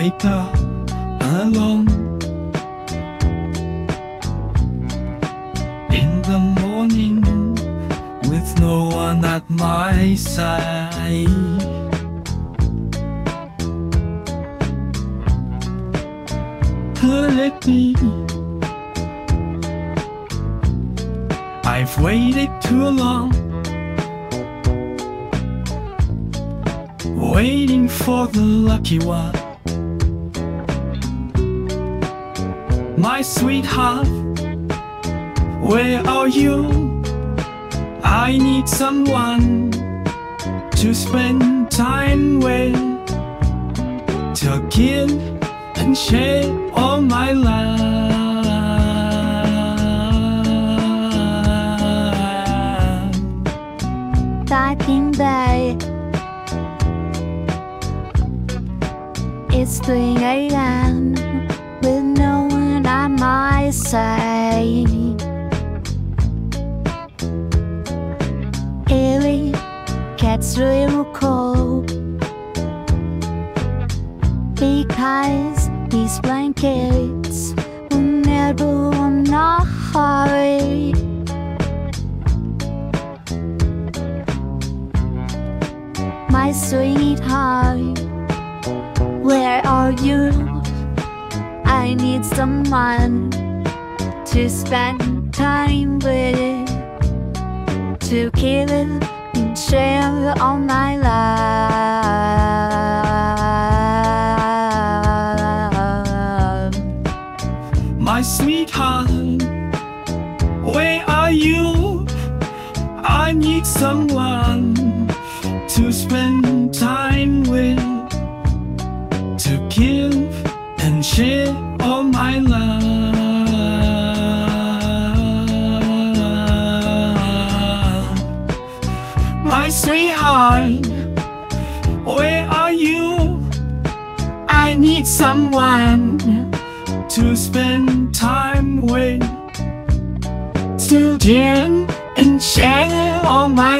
wake up alone in the morning with no one at my side. Lately, I've waited too long, waiting for the lucky one. My sweetheart, where are you? I need someone to spend time with, to give and share all my love. I think that it's 3 AM with no one at my side. It gets real cold because these blankets will never warm our heart. My sweetheart, where are you? I need someone to spend time with, to give and share all my love. My sweetheart, where are you? I need someone to spend time with, to give and share all my love. My sweetheart, where are you? I need someone to spend time with, to give and share all my